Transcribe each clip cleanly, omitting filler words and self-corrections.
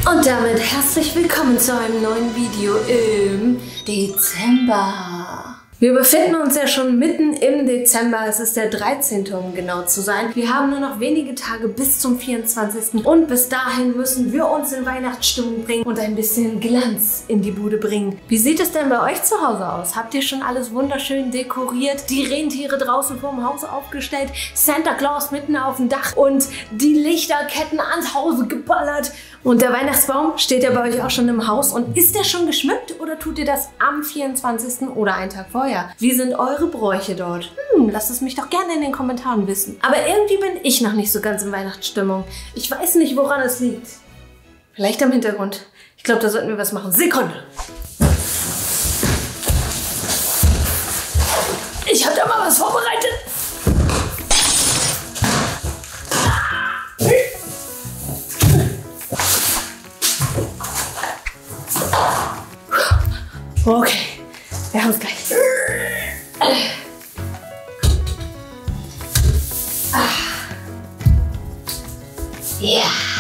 Und damit herzlich willkommen zu einem neuen Video im Dezember. Wir befinden uns ja schon mitten im Dezember, es ist der 13. um genau zu sein. Wir haben nur noch wenige Tage bis zum 24. Und bis dahin müssen wir uns in Weihnachtsstimmung bringen und ein bisschen Glanz in die Bude bringen. Wie sieht es denn bei euch zu Hause aus? Habt ihr schon alles wunderschön dekoriert? Die Rentiere draußen vorm Haus aufgestellt, Santa Claus mitten auf dem Dach und die Lichterketten ans Haus geballert? Und der Weihnachtsbaum steht ja bei euch auch schon im Haus. Und ist der schon geschmückt oder tut ihr das am 24. oder einen Tag vorher? Wie sind eure Bräuche dort? Lasst es mich doch gerne in den Kommentaren wissen. Aber irgendwie bin ich noch nicht so ganz in Weihnachtsstimmung. Ich weiß nicht, woran es liegt. Vielleicht am Hintergrund. Ich glaube, da sollten wir was machen. Sekunde! Ich habe da mal was vorbereitet. Okay, wir haben es gleich. Ja.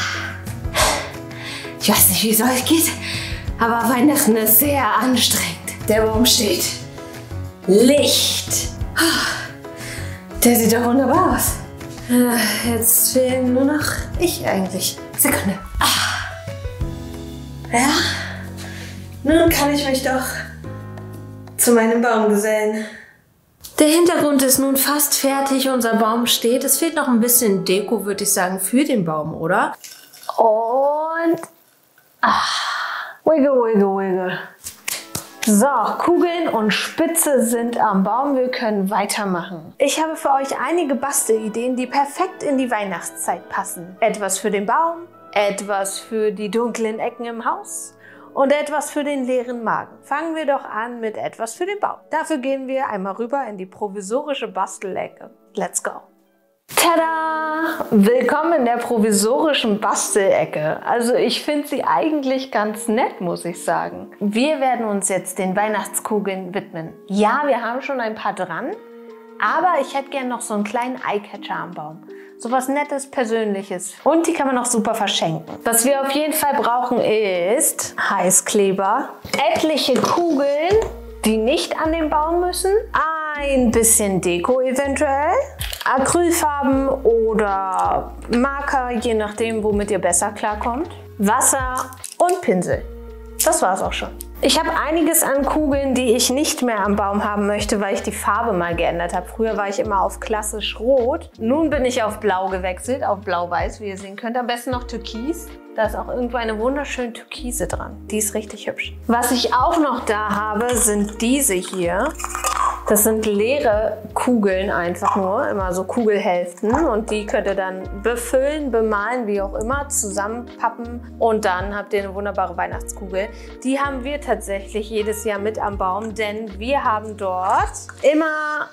Ich weiß nicht, wie es euch geht, aber Weihnachten ist sehr anstrengend. Der Baum steht. Licht. Der sieht doch wunderbar aus. Jetzt fehlen nur noch ich eigentlich. Sekunde. Ja. Nun kann ich mich doch zu meinem Baum gesellen. Der Hintergrund ist nun fast fertig, unser Baum steht. Es fehlt noch ein bisschen Deko, würde ich sagen, für den Baum, oder? Und... wiggle, wiggle, wiggle. So, Kugeln und Spitze sind am Baum. Wir können weitermachen. Ich habe für euch einige Bastelideen, die perfekt in die Weihnachtszeit passen. Etwas für den Baum, etwas für die dunklen Ecken im Haus und etwas für den leeren Magen. Fangen wir doch an mit etwas für den Baum. Dafür gehen wir einmal rüber in die provisorische Bastelecke. Let's go! Tada! Willkommen in der provisorischen Bastelecke. Also ich finde sie eigentlich ganz nett, muss ich sagen. Wir werden uns jetzt den Weihnachtskugeln widmen. Ja, wir haben schon ein paar dran, aber ich hätte gerne noch so einen kleinen Eyecatcher am Baum. So was Nettes, Persönliches. Und die kann man auch super verschenken. Was wir auf jeden Fall brauchen ist Heißkleber, etliche Kugeln, die nicht an den Baum müssen, ein bisschen Deko eventuell, Acrylfarben oder Marker, je nachdem, womit ihr besser klarkommt, Wasser und Pinsel. Das war's auch schon. Ich habe einiges an Kugeln, die ich nicht mehr am Baum haben möchte, weil ich die Farbe mal geändert habe. Früher war ich immer auf klassisch rot. Nun bin ich auf blau gewechselt, auf blau-weiß, wie ihr sehen könnt. Am besten noch türkis. Da ist auch irgendwo eine wunderschöne Türkise dran. Die ist richtig hübsch. Was ich auch noch da habe, sind diese hier. Das sind leere Kugeln einfach nur, immer so Kugelhälften. Und die könnt ihr dann befüllen, bemalen, wie auch immer, zusammenpappen. Und dann habt ihr eine wunderbare Weihnachtskugel. Die haben wir tatsächlich jedes Jahr mit am Baum, denn wir haben dort immer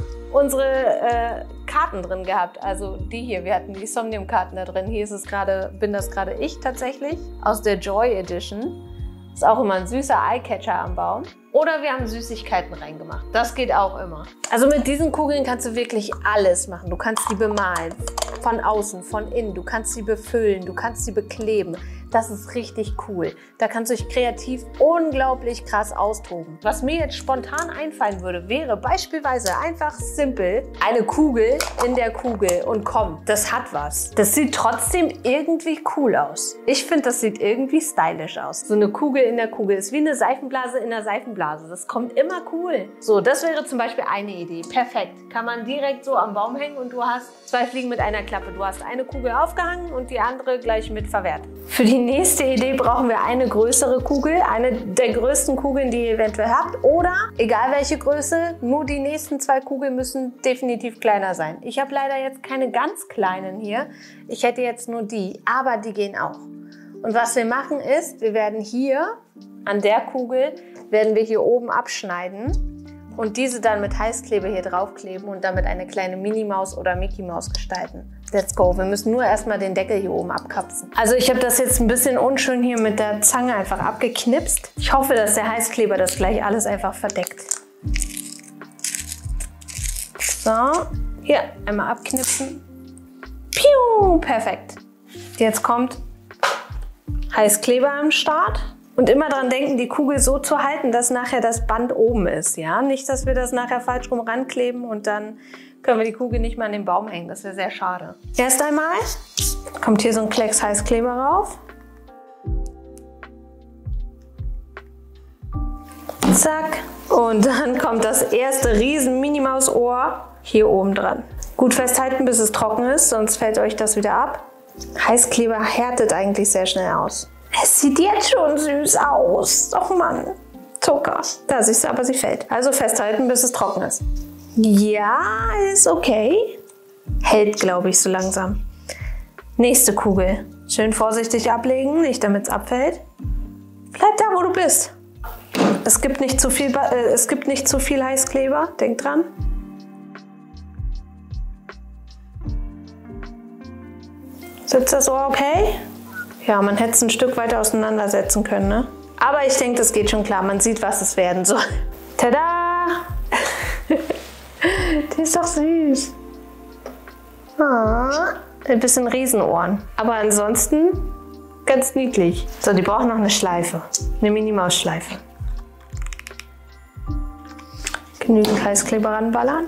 unsere Karten drin gehabt. Also die hier, wir hatten die Somnium-Karten da drin. Hier ist es gerade, bin das gerade ich tatsächlich, aus der Joy Edition. Ist auch immer ein süßer Eyecatcher am Baum. Oder wir haben Süßigkeiten reingemacht. Das geht auch immer. Also mit diesen Kugeln kannst du wirklich alles machen. Du kannst die bemalen, von außen, von innen. Du kannst sie befüllen, du kannst sie bekleben. Das ist richtig cool. Da kannst du dich kreativ unglaublich krass austoben. Was mir jetzt spontan einfallen würde, wäre beispielsweise einfach simpel eine Kugel in der Kugel. Und komm, das hat was. Das sieht trotzdem irgendwie cool aus. Ich finde, das sieht irgendwie stylisch aus. So eine Kugel in der Kugel ist wie eine Seifenblase in der Seifenblase. Das kommt immer cool. So, das wäre zum Beispiel eine Idee. Perfekt. Kann man direkt so am Baum hängen und du hast 2 Fliegen mit einer Klappe. Du hast eine Kugel aufgehangen und die andere gleich mit verwehrt. Für die nächste Idee brauchen wir eine größere Kugel, eine der größten Kugeln, die ihr eventuell habt. Oder, egal welche Größe, nur die nächsten 2 Kugeln müssen definitiv kleiner sein. Ich habe leider jetzt keine ganz kleinen hier. Ich hätte jetzt nur die, aber die gehen auch. Und was wir machen ist, wir werden hier an der Kugel, werden wir hier oben abschneiden und diese dann mit Heißkleber hier draufkleben und damit eine kleine Minimaus oder Mickey Maus gestalten. Let's go. Wir müssen nur erstmal den Deckel hier oben abkapsen. Also ich habe das jetzt ein bisschen unschön hier mit der Zange einfach abgeknipst. Ich hoffe, dass der Heißkleber das gleich alles einfach verdeckt. So, hier einmal abknipsen. Piu, perfekt. Jetzt kommt Heißkleber am Start. Und immer dran denken, die Kugel so zu halten, dass nachher das Band oben ist. Ja? Nicht, dass wir das nachher falsch rum rankleben und dann können wir die Kugel nicht mehr an den Baum hängen. Das wäre sehr schade. Erst einmal kommt hier so ein Klecks Heißkleber rauf. Zack. Und dann kommt das erste riesen Minimaus-Ohr hier oben dran. Gut festhalten, bis es trocken ist, sonst fällt euch das wieder ab. Heißkleber härtet eigentlich sehr schnell aus. Es sieht jetzt schon süß aus. Och Mann, Zucker. Da siehst du, aber sie fällt. Also festhalten, bis es trocken ist. Ja, ist okay. Hält, glaube ich, so langsam. Nächste Kugel. Schön vorsichtig ablegen, nicht damit es abfällt. Bleib da, wo du bist. Es gibt nicht zu viel Heißkleber. Denk dran. Sitzt das so okay? Ja, man hätte es ein Stück weiter auseinandersetzen können, ne? Aber ich denke, das geht schon klar. Man sieht, was es werden soll. Tada! Die ist doch süß. Ah, ein bisschen Riesenohren. Aber ansonsten ganz niedlich. So, die brauchen noch eine Schleife. Eine Minimaus-Schleife. Genügend Heißkleber ranballern.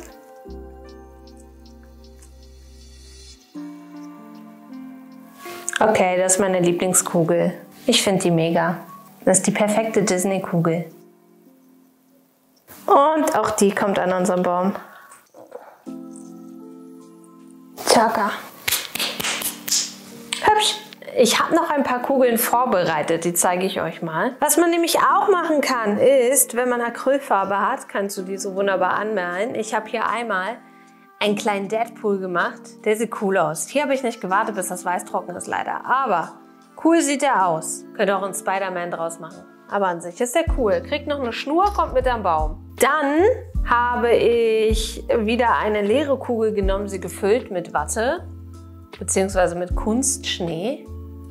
Okay, das ist meine Lieblingskugel. Ich finde die mega. Das ist die perfekte Disney-Kugel. Und auch die kommt an unseren Baum. Tschakka. Hübsch. Ich habe noch ein paar Kugeln vorbereitet, die zeige ich euch mal. Was man nämlich auch machen kann, ist, wenn man Acrylfarbe hat, kannst du die so wunderbar anmalen. Ich habe hier einmal einen kleinen Deadpool gemacht. Der sieht cool aus. Hier habe ich nicht gewartet, bis das Weiß trocken ist, leider. Aber cool sieht er aus. Könnt ihr auch einen Spider-Man draus machen. Aber an sich ist der cool. Kriegt noch eine Schnur, kommt mit am Baum. Dann habe ich wieder eine leere Kugel genommen, sie gefüllt mit Watte, beziehungsweise mit Kunstschnee.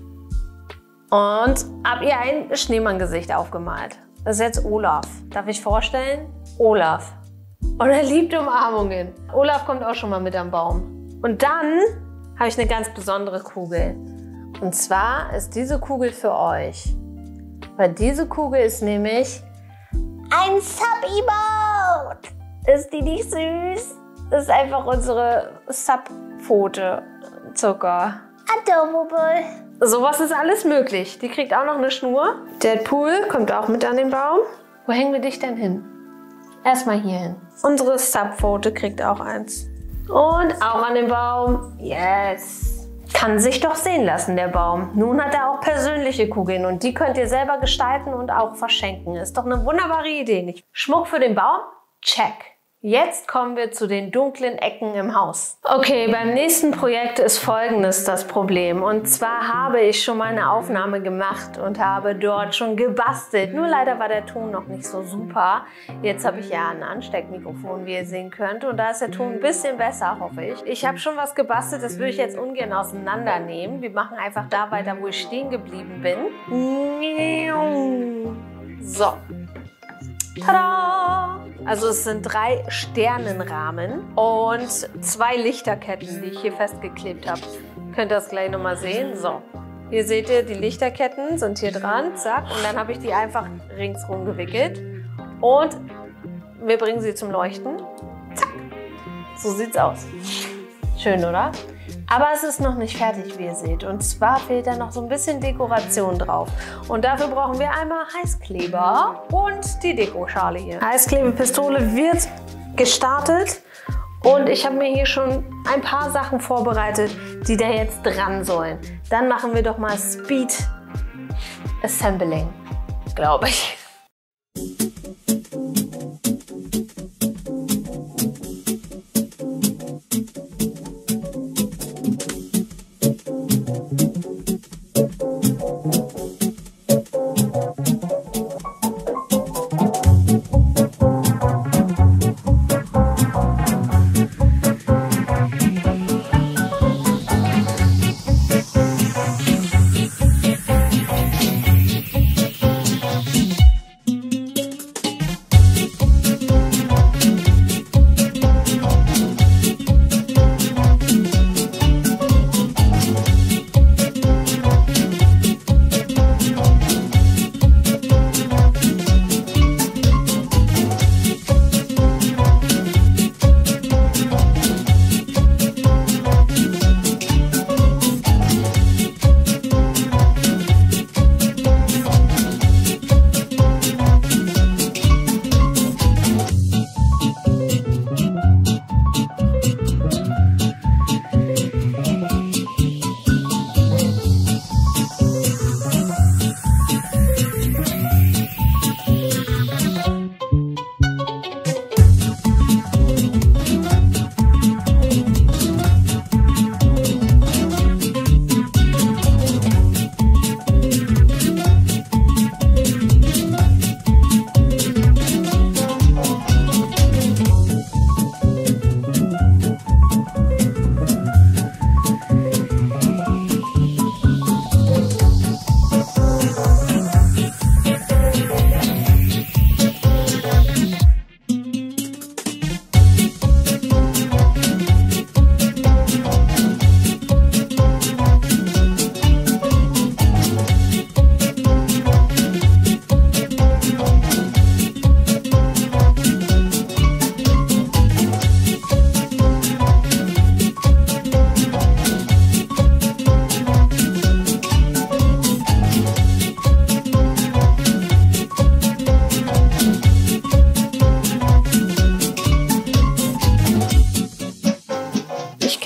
Und habe ihr ein Schneemann-Gesicht aufgemalt. Das ist jetzt Olaf. Darf ich vorstellen? Olaf. Und er liebt Umarmungen. Olaf kommt auch schon mal mit am Baum. Und dann habe ich eine ganz besondere Kugel. Und zwar ist diese Kugel für euch. Weil diese Kugel ist nämlich ein Sub-Emote. Ist die nicht süß? Das ist einfach unsere Sub-Pfote. Zucker. Adorable. Sowas ist alles möglich. Die kriegt auch noch eine Schnur. Deadpool kommt auch mit an den Baum. Wo hängen wir dich denn hin? Erstmal hier hin. Unsere Sub-Pfote kriegt auch eins. Und auch an den Baum. Yes. Kann sich doch sehen lassen, der Baum. Nun hat er auch persönliche Kugeln und die könnt ihr selber gestalten und auch verschenken. Ist doch eine wunderbare Idee, nicht? Schmuck für den Baum? Check. Jetzt kommen wir zu den dunklen Ecken im Haus. Okay, beim nächsten Projekt ist Folgendes das Problem. Und zwar habe ich schon mal eine Aufnahme gemacht und habe dort schon gebastelt. Nur leider war der Ton noch nicht so super. Jetzt habe ich ja ein Ansteckmikrofon, wie ihr sehen könnt. Und da ist der Ton ein bisschen besser, hoffe ich. Ich habe schon was gebastelt, das würde ich jetzt ungern auseinandernehmen. Wir machen einfach da weiter, wo ich stehen geblieben bin. So. Tada! Also es sind 3 Sternenrahmen und 2 Lichterketten, die ich hier festgeklebt habe. Könnt ihr das gleich nochmal sehen. So, hier seht ihr, die Lichterketten sind hier dran, zack. Und dann habe ich die einfach ringsrum gewickelt. Und wir bringen sie zum Leuchten. Zack. So sieht's aus. Schön, oder? Aber es ist noch nicht fertig, wie ihr seht. Und zwar fehlt da noch so ein bisschen Dekoration drauf. Und dafür brauchen wir einmal Heißkleber und die Dekoschale hier. Heißklebepistole wird gestartet. Und ich habe mir hier schon ein paar Sachen vorbereitet, die da jetzt dran sollen. Dann machen wir doch mal Speed Assembling, glaube ich.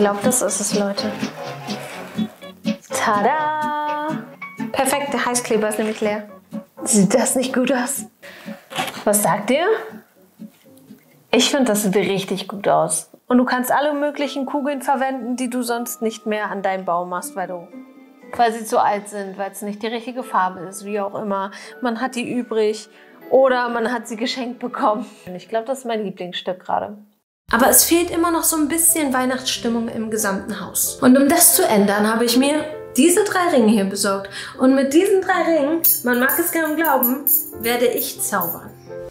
glaube, das ist es, Leute. Tada! Perfekt, der Heißkleber ist nämlich leer. Sieht das nicht gut aus? Was sagt ihr? Ich finde, das sieht richtig gut aus. Und du kannst alle möglichen Kugeln verwenden, die du sonst nicht mehr an deinem Baum machst, weil sie zu alt sind, weil es nicht die richtige Farbe ist, wie auch immer. Man hat die übrig oder man hat sie geschenkt bekommen. Ich glaube, das ist mein Lieblingsstück gerade. Aber es fehlt immer noch so ein bisschen Weihnachtsstimmung im gesamten Haus. Und um das zu ändern, habe ich mir diese 3 Ringe hier besorgt. Und mit diesen 3 Ringen, man mag es kaum glauben, werde ich zaubern.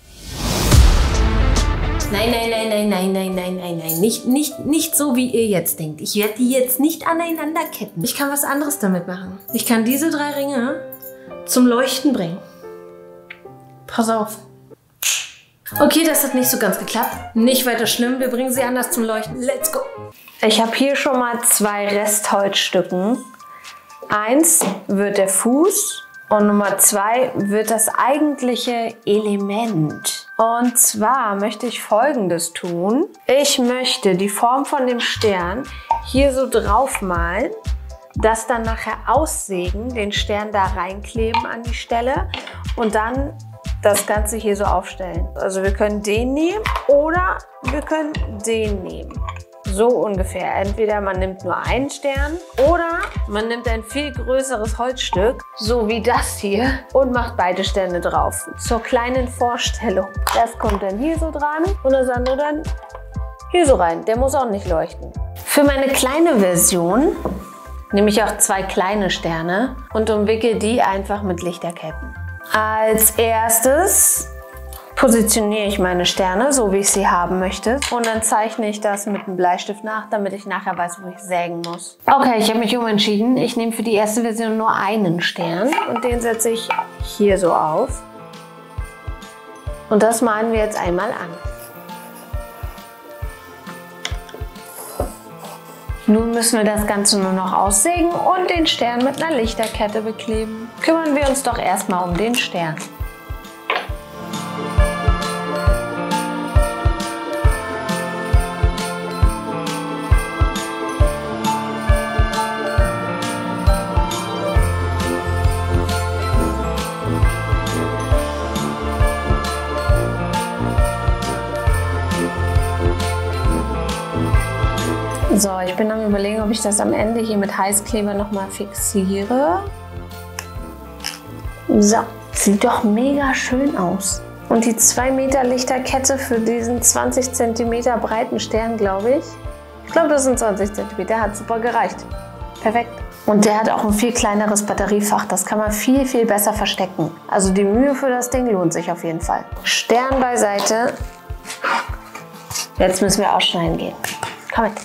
Nein, nein, nein, nein, nein, nein, nein, nein, nein. Nicht so, wie ihr jetzt denkt. Ich werde die jetzt nicht aneinander ketten. Ich kann was anderes damit machen. Ich kann diese 3 Ringe zum Leuchten bringen. Pass auf. Okay, das hat nicht so ganz geklappt. Nicht weiter schlimm, wir bringen sie anders zum Leuchten. Let's go! Ich habe hier schon mal 2 Restholzstücken. 1 wird der Fuß und Nummer 2 wird das eigentliche Element. Und zwar möchte ich Folgendes tun. Ich möchte die Form von dem Stern hier so drauf malen, das dann nachher aussägen, den Stern da reinkleben an die Stelle und dann das Ganze hier so aufstellen. Also wir können den nehmen oder wir können den nehmen. So ungefähr. Entweder man nimmt nur einen Stern oder man nimmt ein viel größeres Holzstück, so wie das hier, und macht beide Sterne drauf. Zur kleinen Vorstellung. Das kommt dann hier so dran und das andere dann hier so rein. Der muss auch nicht leuchten. Für meine kleine Version nehme ich auch 2 kleine Sterne und umwickel die einfach mit Lichterketten. Als erstes positioniere ich meine Sterne, so wie ich sie haben möchte. Und dann zeichne ich das mit einem Bleistift nach, damit ich nachher weiß, wo ich sägen muss. Okay, ich habe mich umentschieden. Ich nehme für die erste Version nur einen Stern und den setze ich hier so auf. Und das malen wir jetzt einmal an. Nun müssen wir das Ganze nur noch aussägen und den Stern mit einer Lichterkette bekleben. Kümmern wir uns doch erstmal um den Stern. So, ich bin am Überlegen, ob ich das am Ende hier mit Heißkleber nochmal fixiere. So, sieht doch mega schön aus. Und die 2 Meter Lichterkette für diesen 20 cm breiten Stern, glaube ich. Ich glaube, das sind 20 cm, hat super gereicht. Perfekt. Und der hat auch ein viel kleineres Batteriefach. Das kann man viel, viel besser verstecken. Also die Mühe für das Ding lohnt sich auf jeden Fall. Stern beiseite. Jetzt müssen wir ausschneiden gehen. Komm mit.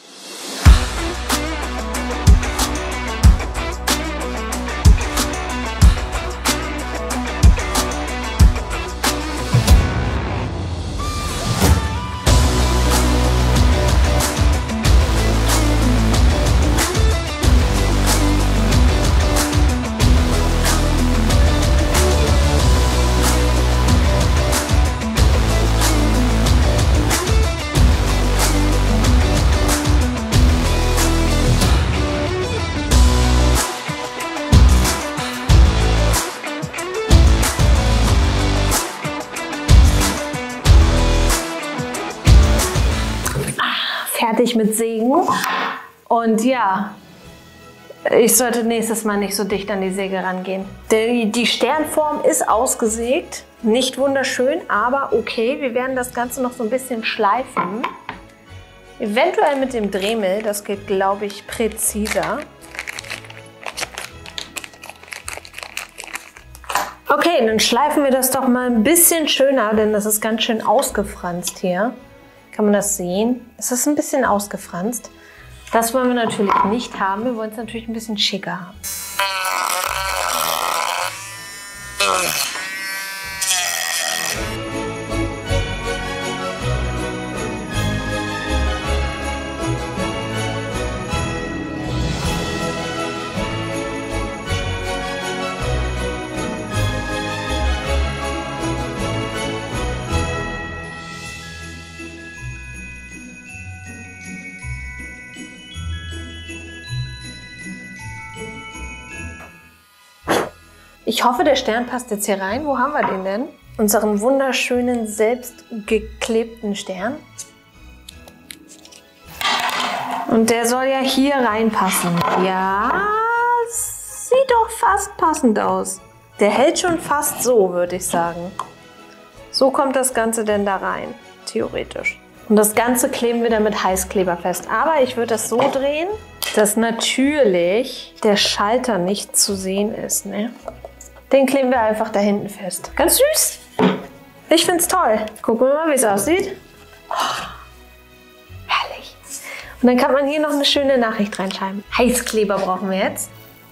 Fertig mit Sägen. Und ja, ich sollte nächstes Mal nicht so dicht an die Säge rangehen. Die Sternform ist ausgesägt. Nicht wunderschön, aber okay. Wir werden das Ganze noch so ein bisschen schleifen. Eventuell mit dem Dremel. Das geht, glaube ich, präziser. Okay, dann schleifen wir das doch mal ein bisschen schöner, denn das ist ganz schön ausgefranst hier. Kann man das sehen? Es ist ein bisschen ausgefranst. Das wollen wir natürlich nicht haben. Wir wollen es natürlich ein bisschen schicker haben. Ich hoffe, der Stern passt jetzt hier rein. Wo haben wir den denn? Unseren wunderschönen, selbst geklebten Stern. Und der soll ja hier reinpassen. Ja, sieht doch fast passend aus. Der hält schon fast so, würde ich sagen. So kommt das Ganze denn da rein, theoretisch. Und das Ganze kleben wir dann mit Heißkleber fest. Aber ich würde das so drehen, dass natürlich der Schalter nicht zu sehen ist. Ne? Den kleben wir einfach da hinten fest. Ganz süß. Ich finde es toll. Gucken wir mal, wie es aussieht. Oh, herrlich. Und dann kann man hier noch eine schöne Nachricht reinschreiben. Heißkleber brauchen wir jetzt.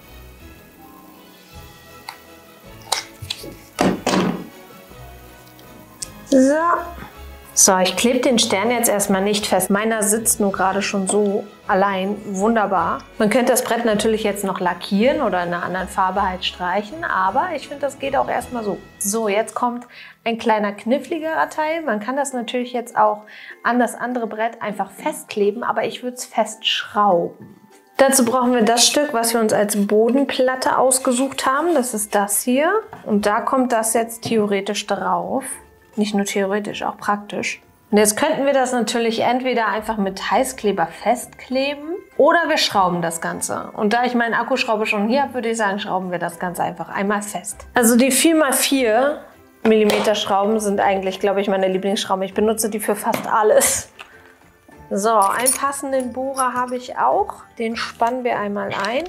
So, ich klebe den Stern jetzt erstmal nicht fest. Meiner sitzt nur gerade schon so allein. Wunderbar. Man könnte das Brett natürlich jetzt noch lackieren oder in einer anderen Farbe halt streichen, aber ich finde, das geht auch erstmal so. So, jetzt kommt ein kleiner kniffligerer Teil. Man kann das natürlich jetzt auch an das andere Brett einfach festkleben, aber ich würde es festschrauben. Dazu brauchen wir das Stück, was wir uns als Bodenplatte ausgesucht haben. Das ist das hier. Und da kommt das jetzt theoretisch drauf. Nicht nur theoretisch, auch praktisch. Und jetzt könnten wir das natürlich entweder einfach mit Heißkleber festkleben oder wir schrauben das Ganze. Und da ich meinen Akkuschrauber schon hier habe, würde ich sagen, schrauben wir das Ganze einfach einmal fest. Also die 4x4 mm Schrauben sind eigentlich, glaube ich, meine Lieblingsschrauben. Ich benutze die für fast alles. So, einen passenden Bohrer habe ich auch. Den spannen wir einmal ein.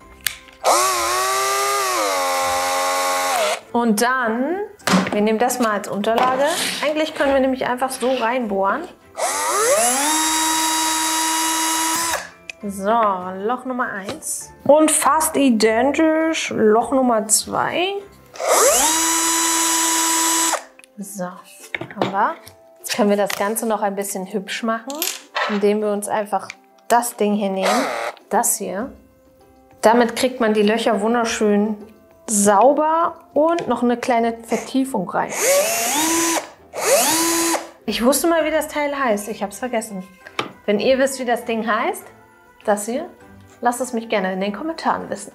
Und dann, wir nehmen das mal als Unterlage. Eigentlich können wir nämlich einfach so reinbohren. So, Loch Nummer 1. Und fast identisch Loch Nummer 2. So, haben wir. Jetzt können wir das Ganze noch ein bisschen hübsch machen, indem wir uns einfach das Ding hier nehmen. Das hier. Damit kriegt man die Löcher wunderschön sauber und noch eine kleine Vertiefung rein. Ich wusste mal, wie das Teil heißt. Ich habe es vergessen. Wenn ihr wisst, wie das Ding heißt, das hier, lasst es mich gerne in den Kommentaren wissen.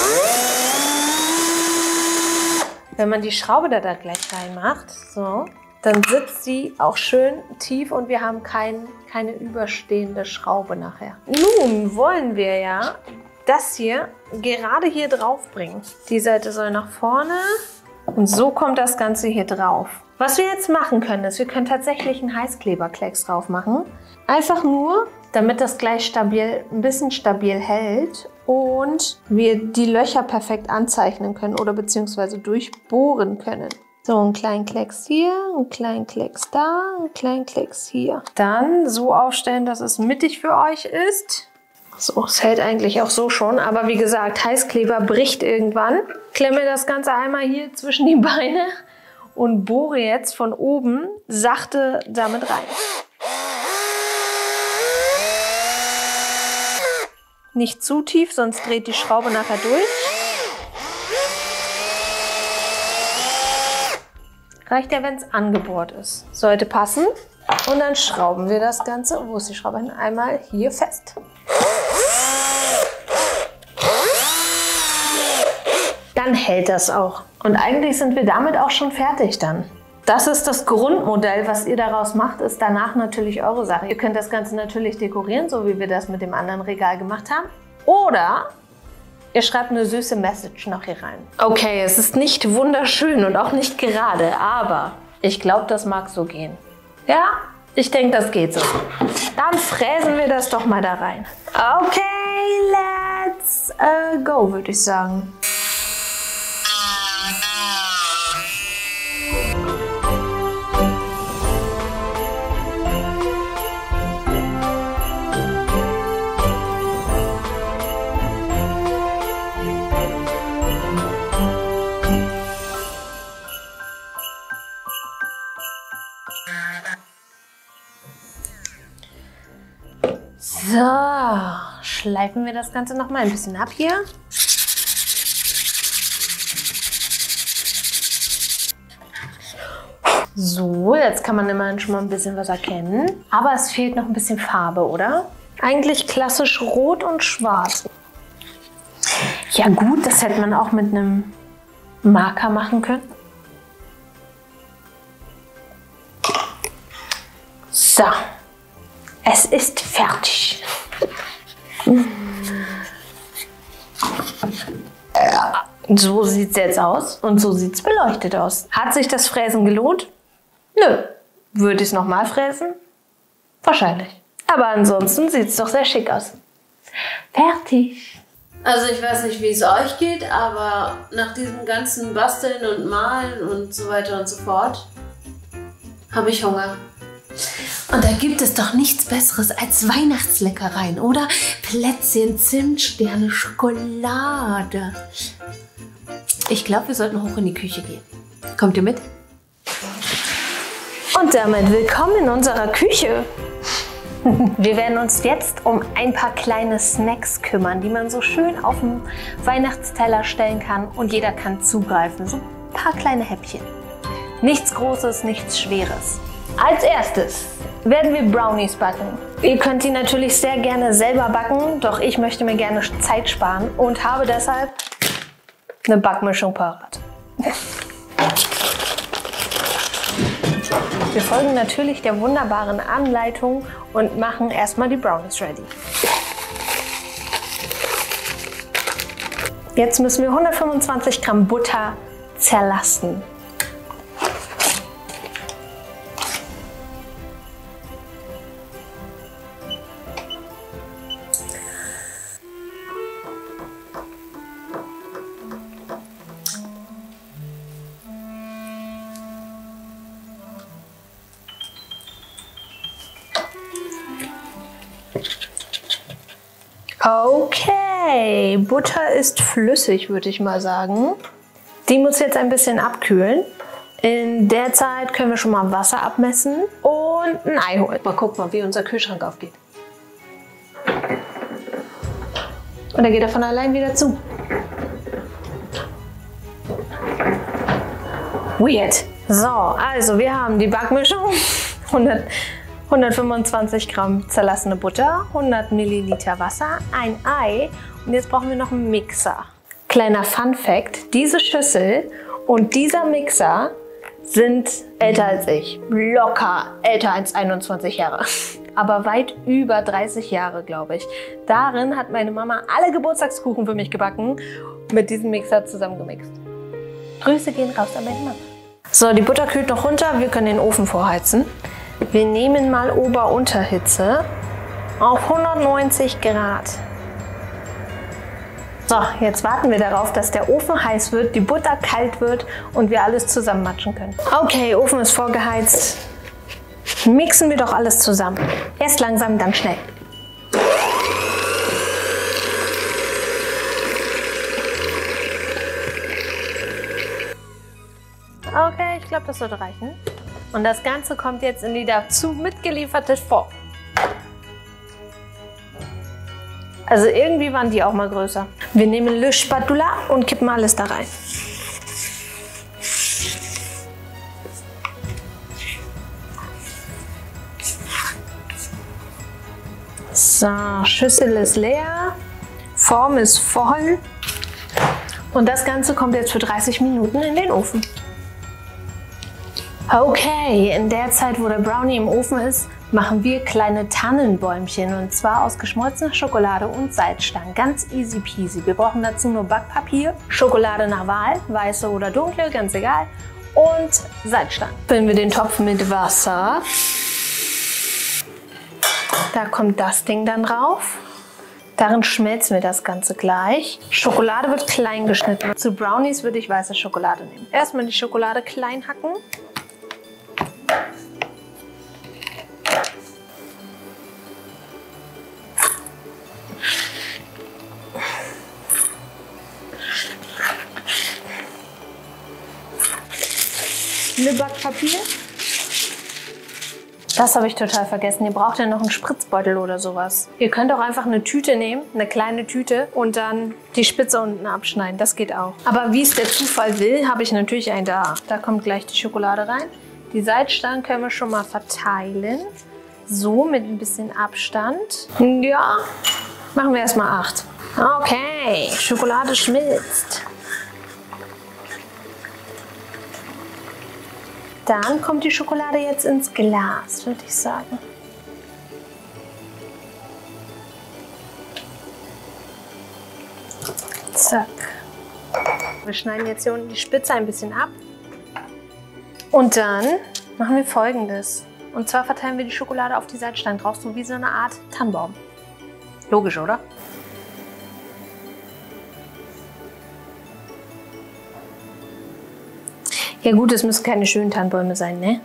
Wenn man die Schraube da gleich reinmacht, so, dann sitzt sie auch schön tief und wir haben keine überstehende Schraube nachher. Nun wollen wir ja das hier gerade hier drauf bringen. Die Seite soll nach vorne und so kommt das Ganze hier drauf. Was wir jetzt machen können, ist, wir können tatsächlich einen Heißkleberklecks drauf machen. Einfach nur, damit das gleich stabil, ein bisschen stabil hält und wir die Löcher perfekt anzeichnen können oder beziehungsweise durchbohren können. So, einen kleinen Klecks hier, einen kleinen Klecks da, einen kleinen Klecks hier. Dann so aufstellen, dass es mittig für euch ist. So, es hält eigentlich auch so schon, aber wie gesagt, Heißkleber bricht irgendwann. Klemme das Ganze einmal hier zwischen die Beine und bohre jetzt von oben sachte damit rein. Nicht zu tief, sonst dreht die Schraube nachher durch. Reicht ja, wenn es angebohrt ist. Sollte passen. Und dann schrauben wir das Ganze, wo ist die Schraube hin, einmal hier fest. Dann hält das auch. Und eigentlich sind wir damit auch schon fertig dann. Das ist das Grundmodell. Was ihr daraus macht, ist danach natürlich eure Sache. Ihr könnt das Ganze natürlich dekorieren, so wie wir das mit dem anderen Regal gemacht haben. Oder ihr schreibt eine süße Message noch hier rein. Okay, es ist nicht wunderschön und auch nicht gerade, aber ich glaube, das mag so gehen. Ja, ich denke, das geht so. Dann fräsen wir das doch mal da rein. Okay, let's go, würde ich sagen. So, schleifen wir das Ganze noch mal ein bisschen ab hier. So, jetzt kann man immerhin schon mal ein bisschen was erkennen. Aber es fehlt noch ein bisschen Farbe, oder? Eigentlich klassisch rot und schwarz. Ja gut, das hätte man auch mit einem Marker machen können. So, es ist fertig. So sieht es jetzt aus und so sieht es beleuchtet aus. Hat sich das Fräsen gelohnt? Nö. Würde ich es nochmal fräsen? Wahrscheinlich. Aber ansonsten sieht es doch sehr schick aus. Fertig. Also ich weiß nicht, wie es euch geht, aber nach diesem ganzen Basteln und Malen und so weiter und so fort habe ich Hunger. Und da gibt es doch nichts Besseres als Weihnachtsleckereien, oder? Plätzchen, Zimtsterne, Schokolade. Ich glaube, wir sollten hoch in die Küche gehen. Kommt ihr mit? Und damit willkommen in unserer Küche. Wir werden uns jetzt um ein paar kleine Snacks kümmern, die man so schön auf dem Weihnachtsteller stellen kann und jeder kann zugreifen. So ein paar kleine Häppchen. Nichts Großes, nichts Schweres. Als erstes werden wir Brownies backen. Ihr könnt die natürlich sehr gerne selber backen, doch ich möchte mir gerne Zeit sparen und habe deshalb eine Backmischung parat. Wir folgen natürlich der wunderbaren Anleitung und machen erstmal die Brownies ready. Jetzt müssen wir 125 Gramm Butter zerlassen. Okay, Butter ist flüssig, würde ich mal sagen. Die muss jetzt ein bisschen abkühlen. In der Zeit können wir schon mal Wasser abmessen und ein Ei holen. Mal gucken, wie unser Kühlschrank aufgeht. Und er geht er von allein wieder zu. Weird. So, also wir haben die Backmischung. 125 Gramm zerlassene Butter, 100 Milliliter Wasser, ein Ei und jetzt brauchen wir noch einen Mixer. Kleiner Fun Fact, diese Schüssel und dieser Mixer sind älter als ich. Locker älter als 21 Jahre. Aber weit über 30 Jahre, glaube ich. Darin hat meine Mama alle Geburtstagskuchen für mich gebacken und mit diesem Mixer zusammengemixt. Grüße gehen raus an meine Mama. So, die Butter kühlt noch runter, wir können den Ofen vorheizen. Wir nehmen mal Ober-Unterhitze auf 190 Grad. So, jetzt warten wir darauf, dass der Ofen heiß wird, die Butter kalt wird und wir alles zusammenmatschen können. Okay, Ofen ist vorgeheizt. Mixen wir doch alles zusammen. Erst langsam, dann schnell. Okay, ich glaube, das sollte reichen. Und das Ganze kommt jetzt in die dazu mitgelieferte Form. Also irgendwie waren die auch mal größer. Wir nehmen Le Spatula und kippen alles da rein. So, Schüssel ist leer, Form ist voll. Und das Ganze kommt jetzt für 30 Minuten in den Ofen. Okay, in der Zeit, wo der Brownie im Ofen ist, machen wir kleine Tannenbäumchen und zwar aus geschmolzener Schokolade und Salzstangen. Ganz easy peasy. Wir brauchen dazu nur Backpapier, Schokolade nach Wahl, weiße oder dunkle, ganz egal, und Salzstangen. Füllen wir den Topf mit Wasser. Da kommt das Ding dann drauf. Darin schmelzen wir das Ganze gleich. Schokolade wird klein geschnitten. Zu Brownies würde ich weiße Schokolade nehmen. Erstmal die Schokolade klein hacken. Backpapier. Das habe ich total vergessen. Ihr braucht ja noch einen Spritzbeutel oder sowas. Ihr könnt auch einfach eine Tüte nehmen, eine kleine Tüte und dann die Spitze unten abschneiden. Das geht auch. Aber wie es der Zufall will, habe ich natürlich einen da. Da kommt gleich die Schokolade rein. Die Salzstangen können wir schon mal verteilen. So, mit ein bisschen Abstand. Ja, machen wir erstmal 8. Okay, Schokolade schmilzt. Dann kommt die Schokolade jetzt ins Glas, würde ich sagen. Zack. Wir schneiden jetzt hier unten die Spitze ein bisschen ab. Und dann machen wir Folgendes. Und zwar verteilen wir die Schokolade auf die Seitenstangen drauf, so wie so eine Art Tannenbaum. Logisch, oder? Ja gut, es müssen keine schönen Tannenbäume sein, ne?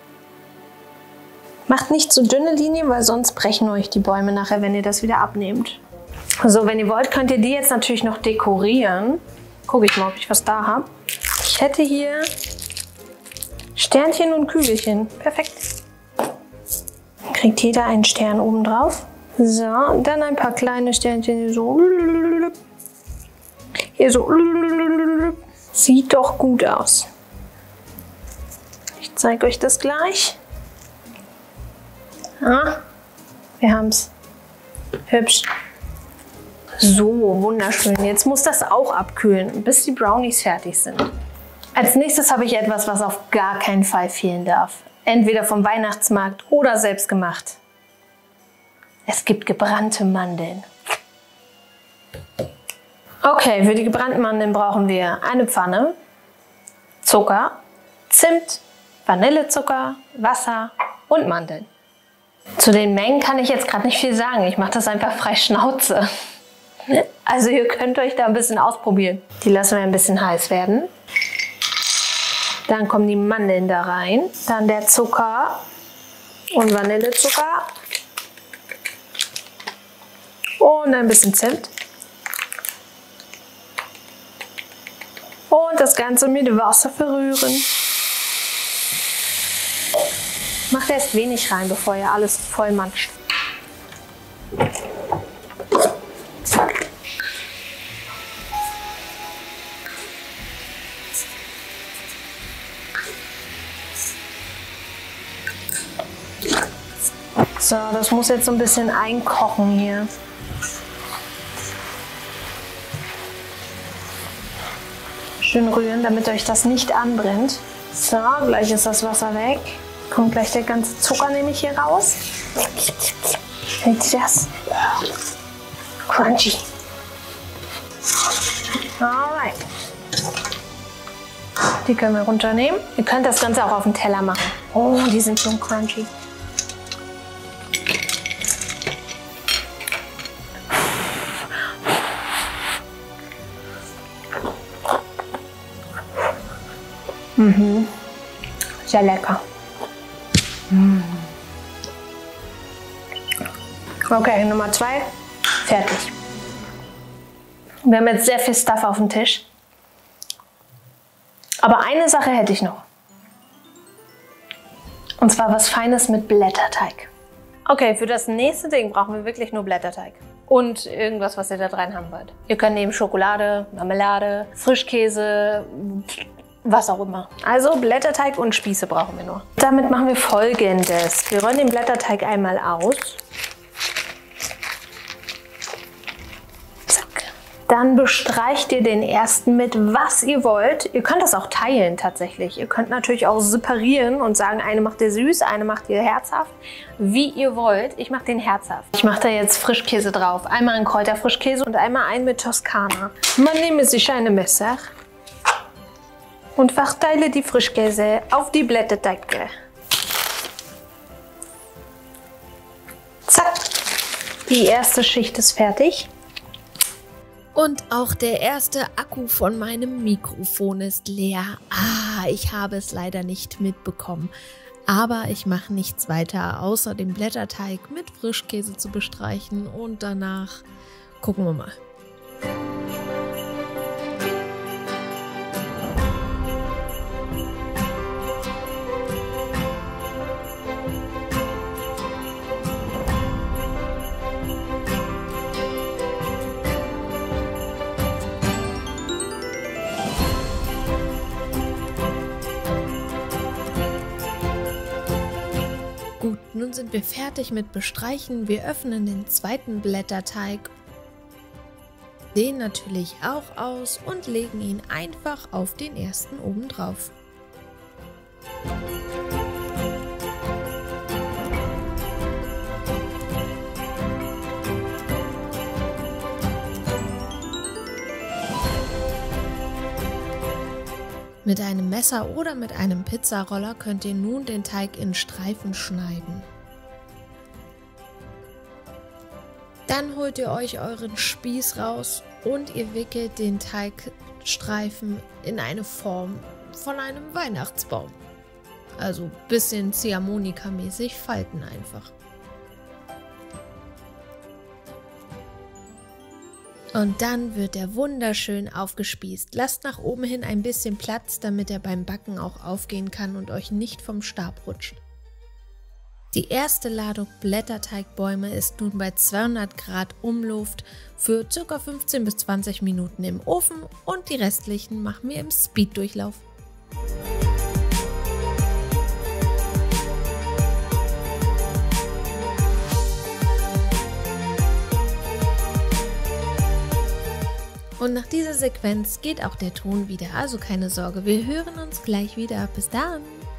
Macht nicht so dünne Linien, weil sonst brechen euch die Bäume nachher, wenn ihr das wieder abnehmt. So, wenn ihr wollt, könnt ihr die jetzt natürlich noch dekorieren. Gucke ich mal, ob ich was da habe. Ich hätte hier Sternchen und Kügelchen. Perfekt. Kriegt jeder einen Stern oben drauf. So, und dann ein paar kleine Sternchen hier so. Hier so. Sieht doch gut aus. Ich zeige euch das gleich. Ah, wir haben es. Hübsch. So, wunderschön. Jetzt muss das auch abkühlen, bis die Brownies fertig sind. Als nächstes habe ich etwas, was auf gar keinen Fall fehlen darf. Entweder vom Weihnachtsmarkt oder selbst gemacht. Es gibt gebrannte Mandeln. Okay, für die gebrannten Mandeln brauchen wir eine Pfanne, Zucker, Zimt, Vanillezucker, Wasser und Mandeln. Zu den Mengen kann ich jetzt gerade nicht viel sagen. Ich mache das einfach frei Schnauze. Also ihr könnt euch da ein bisschen ausprobieren. Die lassen wir ein bisschen heiß werden. Dann kommen die Mandeln da rein. Dann der Zucker und Vanillezucker. Und ein bisschen Zimt. Und das Ganze mit Wasser verrühren. Macht erst wenig rein, bevor ihr alles voll manscht. So, das muss jetzt so ein bisschen einkochen hier. Schön rühren, damit euch das nicht anbrennt. So, gleich ist das Wasser weg. Kommt gleich der ganze Zucker nämlich hier raus. Seht ihr das? Crunchy. Alright. Die können wir runternehmen. Ihr könnt das Ganze auch auf den Teller machen. Oh, die sind so crunchy. Mhm. Sehr lecker. Okay, Nummer 2, fertig. Wir haben jetzt sehr viel Stuff auf dem Tisch. Aber eine Sache hätte ich noch. Und zwar was Feines mit Blätterteig. Okay, für das nächste Ding brauchen wir wirklich nur Blätterteig. Und irgendwas, was ihr da rein haben wollt. Ihr könnt nehmen Schokolade, Marmelade, Frischkäse, was auch immer. Also Blätterteig und Spieße brauchen wir nur. Damit machen wir Folgendes. Wir rollen den Blätterteig einmal aus. Zack. Dann bestreicht ihr den ersten mit, was ihr wollt. Ihr könnt das auch teilen tatsächlich. Ihr könnt natürlich auch separieren und sagen, eine macht ihr süß, eine macht ihr herzhaft. Wie ihr wollt. Ich mache den herzhaft. Ich mache da jetzt Frischkäse drauf. Einmal einen Kräuterfrischkäse und einmal einen mit Toskana. Man nehme sich ein Messer und verteile die Frischkäse auf die Blätterteige. Zack, die erste Schicht ist fertig. Und auch der erste Akku von meinem Mikrofon ist leer. Ich habe es leider nicht mitbekommen. Aber ich mache nichts weiter, außer den Blätterteig mit Frischkäse zu bestreichen. Und danach gucken wir mal. Gut, nun sind wir fertig mit Bestreichen. Wir öffnen den zweiten Blätterteig, den natürlich auch aus und legen ihn einfach auf den ersten oben drauf. Mit einem Messer oder mit einem Pizzaroller könnt ihr nun den Teig in Streifen schneiden. Dann holt ihr euch euren Spieß raus und ihr wickelt den Teigstreifen in eine Form von einem Weihnachtsbaum. Also ein bisschen Ziehharmonika-mäßig falten einfach. Und dann wird er wunderschön aufgespießt. Lasst nach oben hin ein bisschen Platz, damit er beim Backen auch aufgehen kann und euch nicht vom Stab rutscht. Die erste Ladung Blätterteigbäume ist nun bei 200 Grad Umluft für ca. 15 bis 20 Minuten im Ofen und die restlichen machen wir im Speeddurchlauf. Und nach dieser Sequenz geht auch der Ton wieder, also keine Sorge, wir hören uns gleich wieder. Bis dann!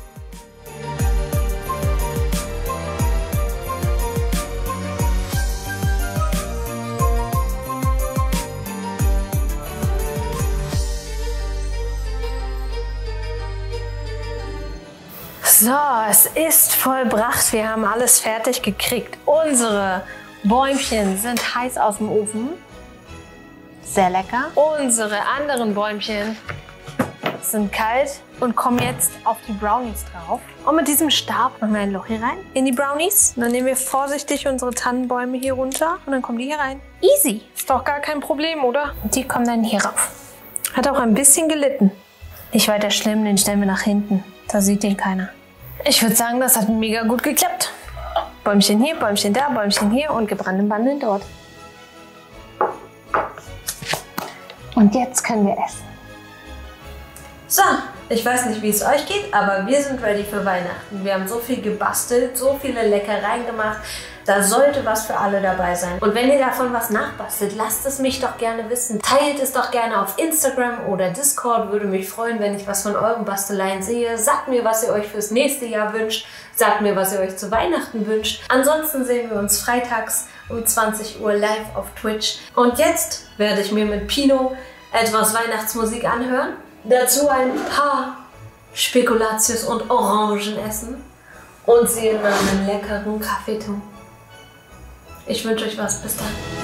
So, es ist vollbracht. Wir haben alles fertig gekriegt. Unsere Bäumchen sind heiß aus dem Ofen. Sehr lecker. Unsere anderen Bäumchen sind kalt und kommen jetzt auf die Brownies drauf. Und mit diesem Stab machen wir ein Loch hier rein in die Brownies. Und dann nehmen wir vorsichtig unsere Tannenbäume hier runter und dann kommen die hier rein. Easy. Ist doch gar kein Problem, oder? Und die kommen dann hier rauf. Hat auch ein bisschen gelitten. Nicht weiter schlimm, den stellen wir nach hinten. Da sieht den keiner. Ich würde sagen, das hat mega gut geklappt. Bäumchen hier, Bäumchen da, Bäumchen hier und gebrannte Mandeln dort. Und jetzt können wir essen. So, ich weiß nicht, wie es euch geht, aber wir sind ready für Weihnachten. Wir haben so viel gebastelt, so viele Leckereien gemacht. Da sollte was für alle dabei sein. Und wenn ihr davon was nachbastelt, lasst es mich doch gerne wissen. Teilt es doch gerne auf Instagram oder Discord. Würde mich freuen, wenn ich was von euren Basteleien sehe. Sagt mir, was ihr euch fürs nächste Jahr wünscht. Sagt mir, was ihr euch zu Weihnachten wünscht. Ansonsten sehen wir uns freitags um 20 Uhr live auf Twitch. Und jetzt werde ich mir mit Pino etwas Weihnachtsmusik anhören. Dazu ein paar Spekulatius und Orangen essen. Und sie in einen leckeren Kaffee tun. Ich wünsche euch was. Bis dann.